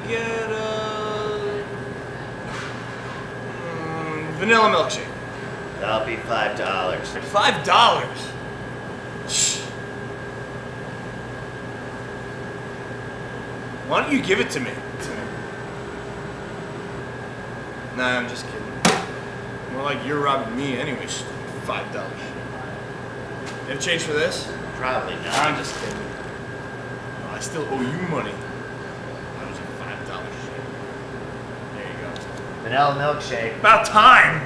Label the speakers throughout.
Speaker 1: get a vanilla milkshake?
Speaker 2: That'll be $5.
Speaker 1: $5? Shh. Why don't you give it to me? Nah, I'm just kidding. More like you're robbing me anyways. $5. You have change for this?
Speaker 2: Probably not.
Speaker 1: I'm just kidding. Oh, I still owe you money. That was a $5 shit. There you go.
Speaker 2: Vanilla milkshake.
Speaker 1: About time!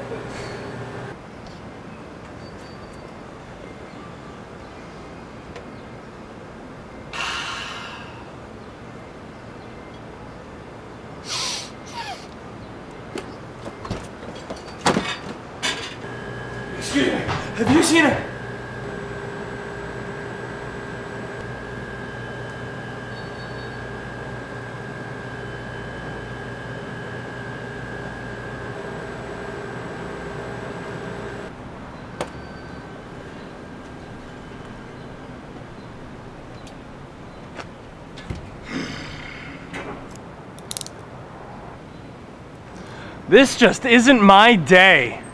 Speaker 1: Excuse me, have you seen her? This just isn't my day.